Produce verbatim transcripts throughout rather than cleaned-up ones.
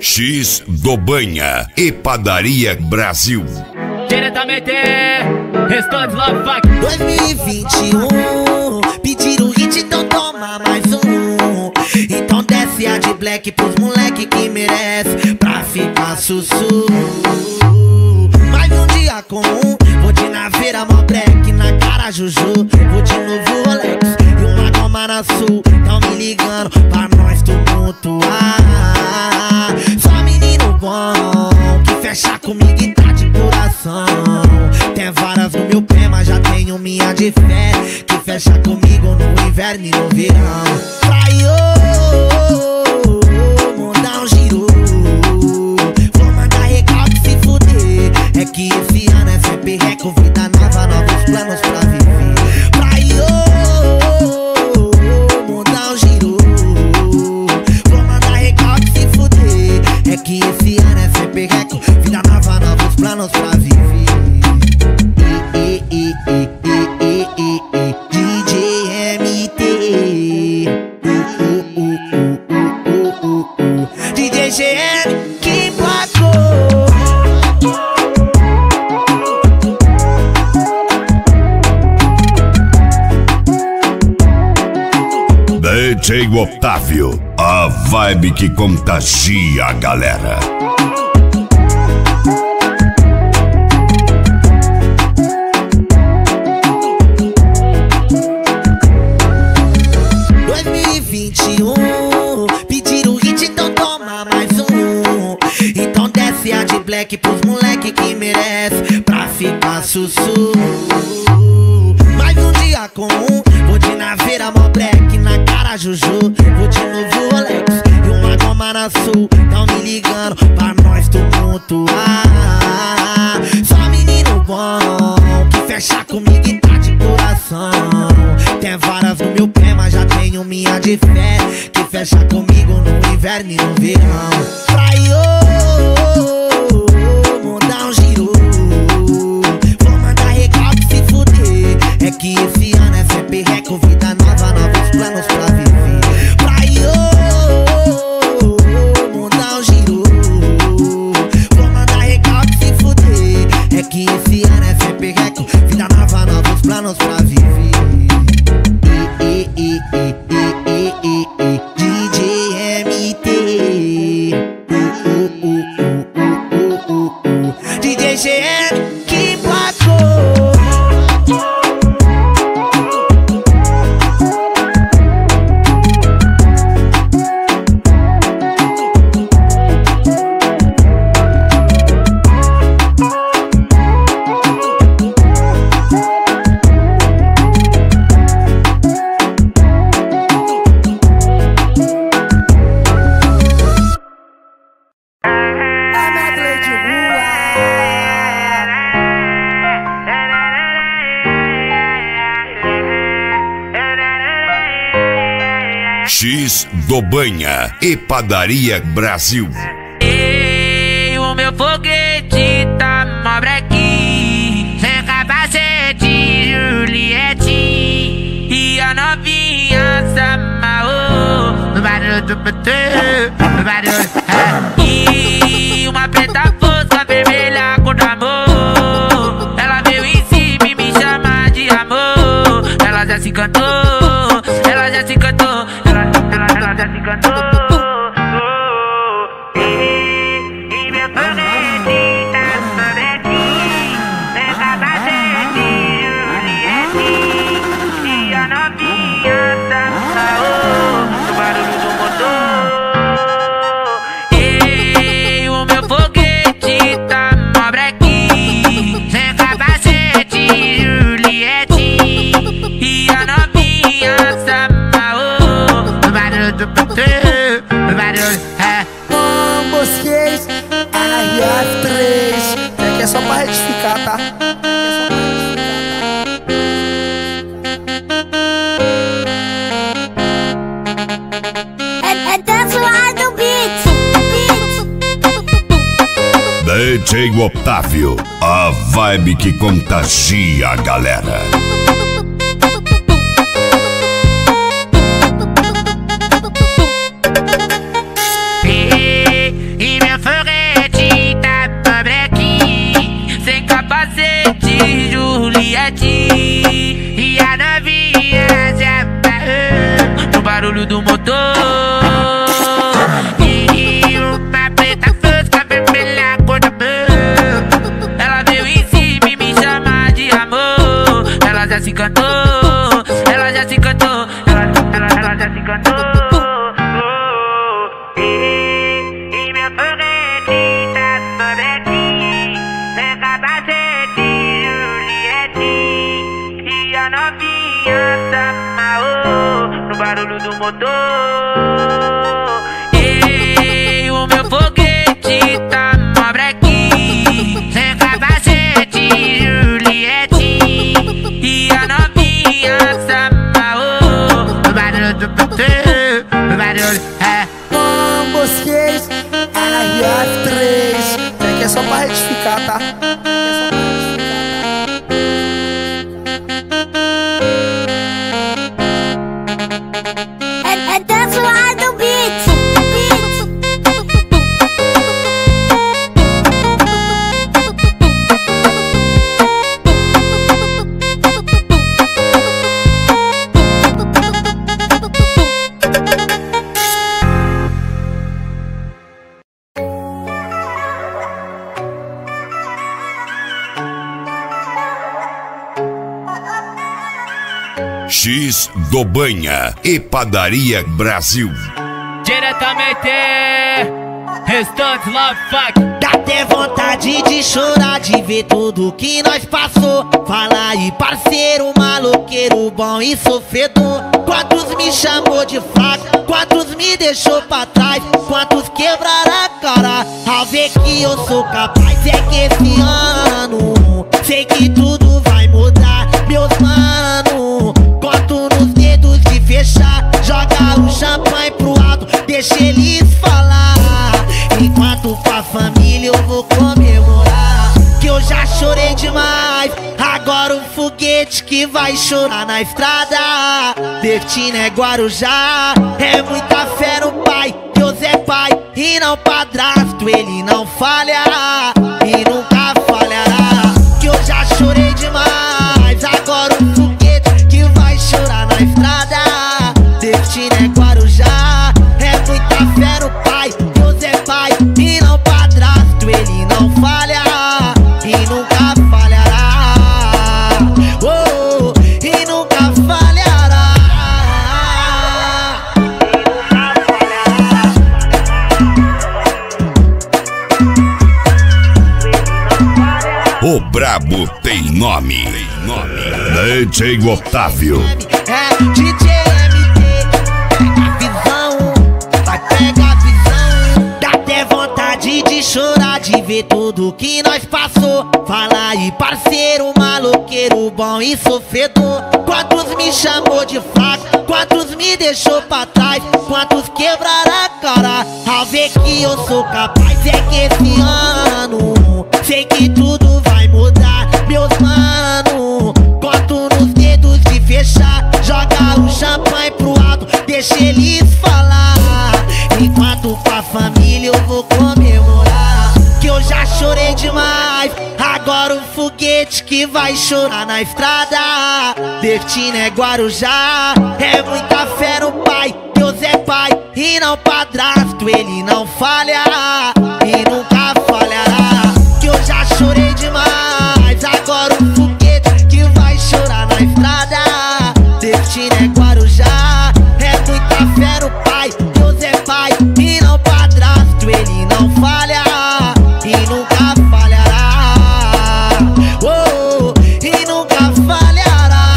X do Banha e Padaria Brasil. Diretamente, Restante Love Fuck. dois mil e vinte e um, pediram hit, então toma mais um. Então desce a de black pros moleque que merece, pra ficar sussu. Mais um dia comum, vou de naveira, mó black na cara Juju. Vou de novo Rolex e uma goma na sul. Tão me ligando pra nós tumultuar. Só menino bom, que fecha comigo e tá de coração. Tem várias no meu pé, mas já tenho minha de fé, que fecha comigo no inverno e no verão. Vai, ô, mandar um giro. Vou mandar recalque se fuder. É que esse ano é sempre reco, vida nova, novos planos pra viver. Vai, ô, mandar um giro. Vou mandar recalque se fuder. É que esse ano é sempre reco, vida nova, novos planos pra viver. D J M T, D J G M que emplacou. D J Otávio, a vibe que contagia a galera. dois mil e vinte e um, pediram hit, então toma mais um. Então desce a de black pros moleque que merece, pra ficar sussu. Mais um dia comum, vou de naveira, mó black na cara Juju. Vou de novo Rolex e uma goma na sul. Tão me ligando pra nós tumultuar. Só menino bom, que fecha comigo e tá de coração. Tem várias no meu pé, mas já tenho minha de fé, que fecha comigo no inverno e no verão. Vai, ô, mandar um giro. Vou mandar recalque se fuder. É que esse ano é sempre reco, vida nova, novos planos pra viver. Vai, ô, mandar um giro. Vou mandar recalque se fuder. É que esse ano é sempre reco, vida nova, novos planos pra viver. D J M T, D J G M que emplacou. X do Banha e Padaria Brasil. Ei, o meu foguete tá mó brequinho, sem capacete, Juliette. E a novinha se amarrou no barulho do P T, no barulho. É. E uma preta fosca vermelha cor do amor, ela veio em cima e me chama de amor. Ela já se encantou, ela já se encantou, ela, ela, ela já se encantou. Mosquês, R F três. É que é só pra retificar, tá? É, é dance lá do beat. D J Otávio, a vibe que contagia a galera. E de Juliette. E a novinha se amarrou no barulho do motor. E uma preta fosca vermelha cor da mão. Ela veio em cima e me chama de amor. Ela já se cantou, ela já se cantou, ela, ela, ela já se cantou. E meu foguete tá por aqui, meu capacete Juliette. E a novinha se amarrou no barulho do motor. E o meu foguete tá mó brequinho, sem capacete Juliette. E a novinha se amarrou no barulho do motor, no barulho, é. Mosquês, R F três. Isso aqui é só pra retificar, tá? Isso aqui é só É, é dançar do beat. X do Banha e Padaria Brasil. Diretamente, Restantes Love Fuck. Dá até vontade de chorar, de ver tudo que nós passou. Fala aí, parceiro, maloqueiro, bom e sofredor. Quantos me chamou de fraco, quantos me deixou pra trás, quantos quebraram a cara ao ver que eu sou capaz. É que esse ano sei que tudo vai mudar, meus mano. Conto nos dedos de fechar, joga o champanhe pro alto, deixa eles falar. Enquanto pra família eu vou comemorar, que eu já chorei demais. Agora o foguete que vai chorar na estrada. Destino é Guarujá, é muita fé no pai. Deus é pai e não padrasto, ele não falha e nunca falhará. Que eu já chorei demais. Agora o foguete que vai chorar na estrada. Destino é Guarujá, é muita fé no pai. Deus é pai e não padrasto, ele não falha e nunca falhará. Oh, e nunca falhará. O brabo tem nome. Tem nome. D J Otávio. É D J M T, pega a visão, vai pegar a visão. Dá até vontade de chorar, de ver tudo que nós passou. Fala aí, parceiro, maloqueiro, bom e sofredor. Quantos me chamou de fraco, quantos me deixou pra trás, quantos quebraram a cara ao ver que eu sou capaz. É que esse ano sei que tudo vai mudar, meus mano. Conto nos dedos de fechar, joga o champanhe pro alto, deixa eles falar. Enquanto pra família eu vou comemorar, que eu já chorei demais. Agora o foguete que vai chorar na estrada. Destino é Guarujá, é muita fé no pai. Deus é pai e não padrasto, ele não falha e nunca falhará. Que eu já chorei demais. Agora o foguete que vai chorar na estrada. Destino é Guarujá, é muita fé no pai. Deus é pai e não padrasto, ele não falha e nunca falhará. Oh, e nunca falhará.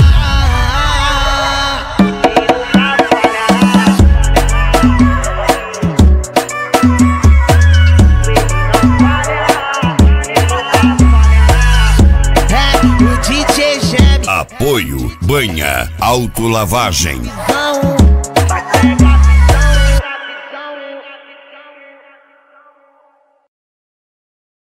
É o D J Gem. Apoio Banha Autolavagem. Não.